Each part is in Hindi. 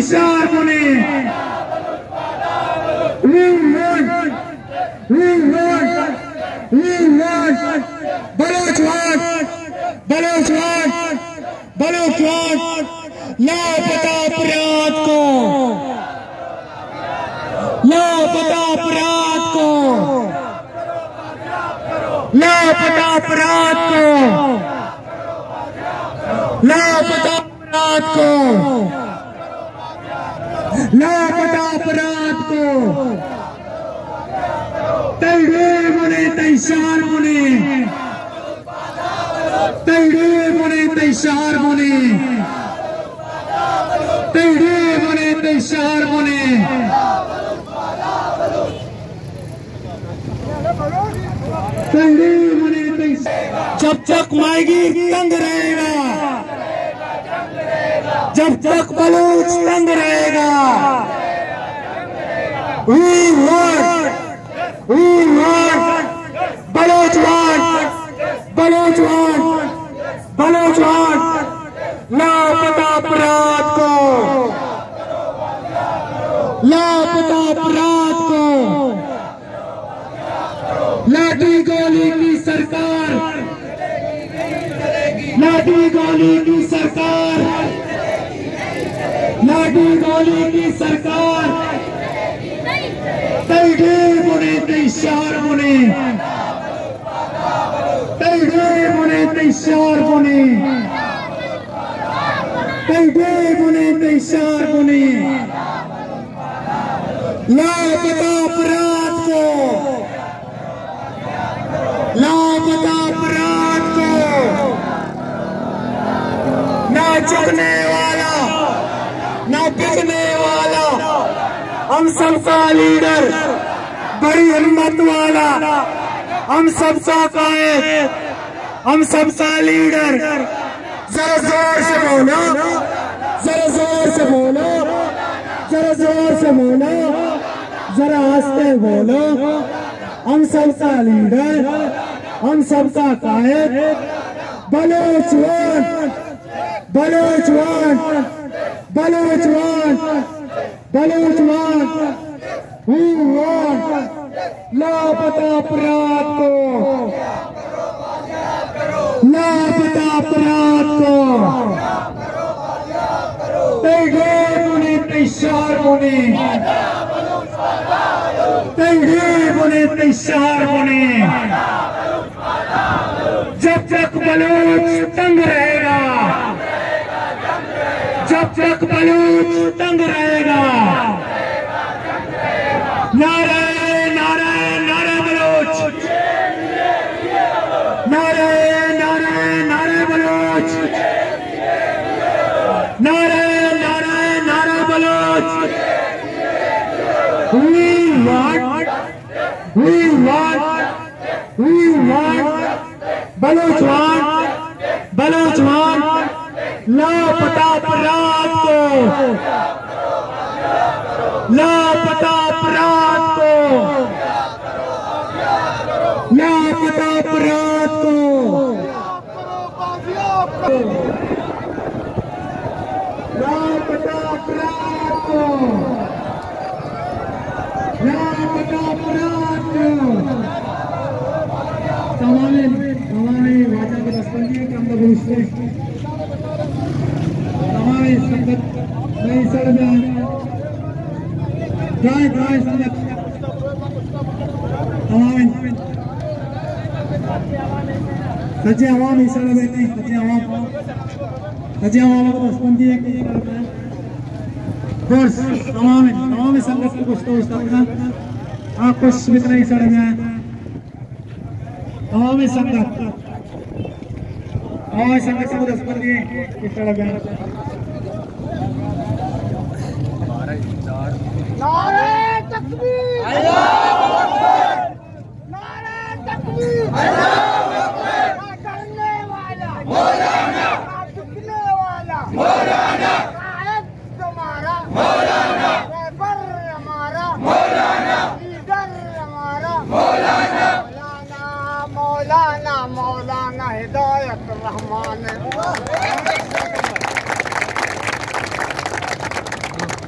इंतजार मुने we want बलूचवान लापता अपराध को लापता अपराध को लापता अपराध को लापता अपराध को लापता अपराध को तैरे मुने तैशार मुने तैरे मुने तैशार मुने तैरे मुने तैशार मुने तैरे मुने तैशार जब तक मायगी तंग रहेगा जब तक बलूच तंग रहेगा we want बलूचवान लापता अपराध को लापता अपराध को लाठी गोली की सरकार लाठी गोली की सरकार लाठी गोली की सरकार तैरे मुने तैशार मुने तैरे मुने तैशार मुने तैरे मुने तैशार मुने लापता अपराध को लापता अपराध को ना चुकने वाला ना बिकने वाला हम सबका लीडर बड़ी हिम्मत वाला हम सबका कायद हम सबका लीडर जरा जोर से बोलो जरा जोर से बोलो जरा जोर से बोलो जरा आस्ते बोलो हम सबका लीडर हम सबका कायद बलूचवान बलूचवान बलूचवान बलूचवान लापता अपराध को लापता अपराध को तैरे मुने तैशार मुने तैरे मुने तैशार मुने जब तक बलूच तंग रहेगा जब तक बलूच तंग रहेगा नारे नारे नारे बलूच नारे नारे नारे बलूच नारे नारे नारे बलूच we want बलूचवान लापता अपराध को लापता अपराध को लापता अपराध को लापता अपराध को लापता अपराध को हमारे वाचा को दस्तंगी के अंदर घुसते हमारे संगत नई सड़क गाय गाय संगत हमारे सच्चे आवाम इस सड़क बैठे सच्चे आवाम को दस्तंगी है कि कोर्स तमाम संगत को कुछ तो उस तरह आप कुछ मित्र इस सड़क में हमारे संगत को दस्तंगी इस सड़क में नारे तकबीर अल्लाहू अकबर नारे तकबीर अल्लाहू अकबर करने वाला मौलाना झुकने वाला मौलाना कायद तुम्हारा मौलाना रहबर हमारा मौलाना लीडर हमारा मौलाना मौलाना मौलाना हिदायत रहमान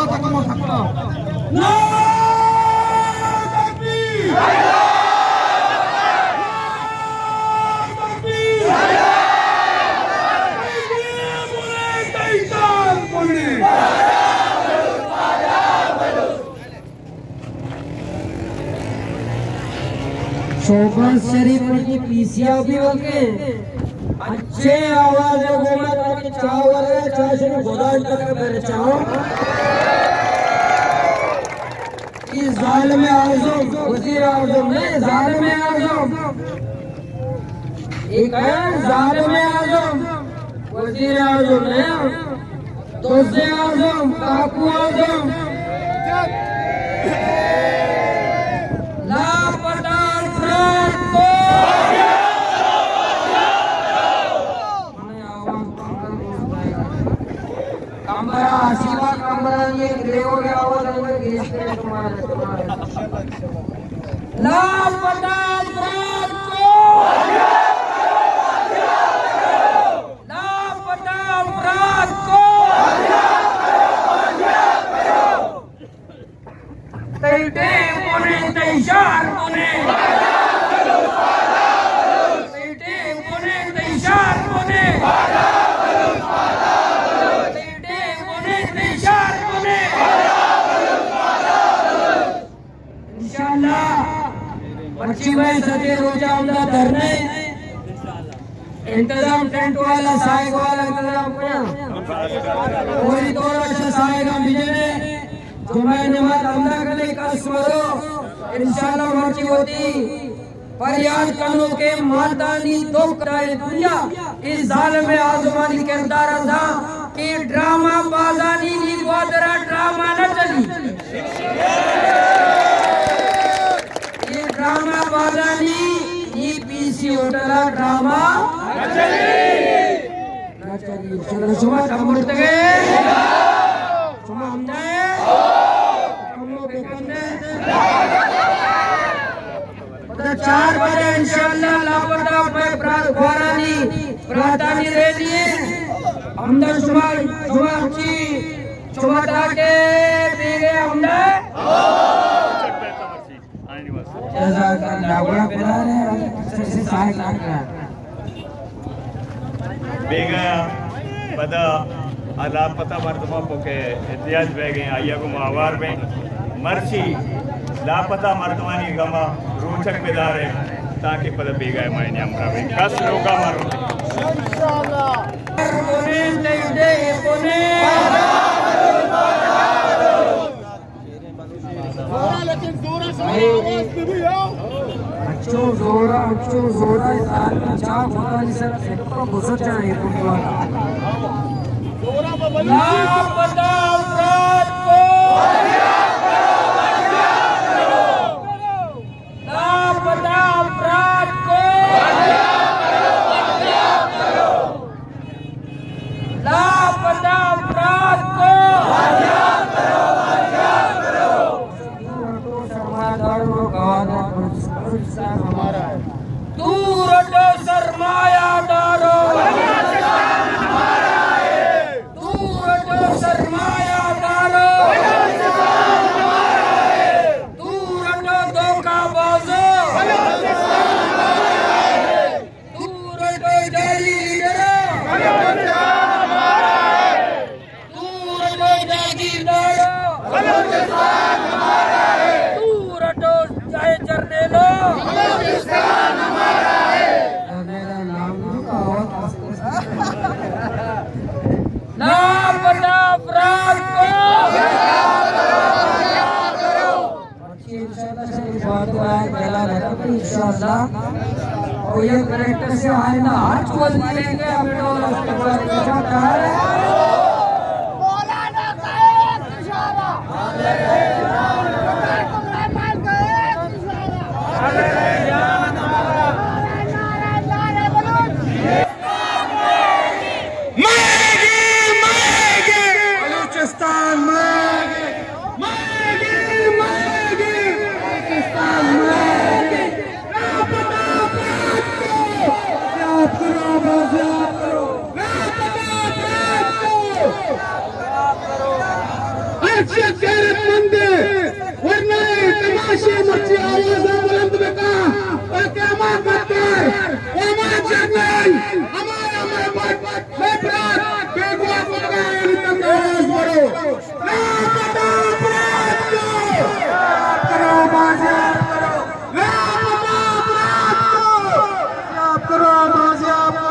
शोबत शरीफ की पीसिया भी होके अच्छे आवाज गोमा ताकि चावल है चाशे गोदान तक मेरे चाहो इस जालिम आज़म वज़ीर आज़म नहीं जालिम आज़म एक है जालिम आज़म वज़ीर आज़म नहीं दोस्त आज़म काकू आज़म लापता अफराद को लापता अफराद को तैटे पुणे तैशार पुणे तैटे पुणे तैशार पुणे तैटे पुणे तैशार पुणे इंशाअल्लाह बच्ची में सजे रोजा हमला धरने इंतजाम टेंट वाला साइक वाला इंतजाम किया कोई तो अच्छा साइक हम बिजने जुमे नमाज हमला करने का स्मरो इंशाअल्लाह मर्जी होती फरियाद कानों के मातानी दो कराए दुनिया इस जालिम आज़मानी किरदार था कि ड्रामा बाजानी नी ग्वादरा ड्रामा न चली ड्रामा बाजानी ये पीसी होटल ड्रामा न चली चलो सुबह कमरते गए सुबह हमने कमरों पे करने पता 4 बजे इंशाअल्लाह लापता मैं प्रार्थानी दे दिए हमने सुबह की सुबह के पीगे हमने बेगा पता लापता मर्दमा पोके इतिहास बह गए आइया को माहवार में मर्ची लापता मर्दमानी गमा रोचक बेदार है ताकि पता बेगा है मायने हमरा में कस रोका मारो इंशाअल्लाह पुणे तेरे पुणे लेकिन जोरा से आवाज भी आओ अच्छो जोरा इंसान का चाह खुदा जी से को गुस्सा चाहिए पुणे वाला जोरा में लापता अफराद को लापता अफराद को लापता अफराद को दूर हटो सरमायादारो दूर हटो सरमायादारो दूर हटो धोखाबाजो दूर हटो जाली लीडरो दूर हटो जागीरदारो दूर हटो चाहे जर्नेलो लापता अफराद को इंशाअल्लाह और ये करेक्टर से आइंदा हाथ खोल देंगे मौलाना साहब इंशाअल्लाह अच्छा बाजियाब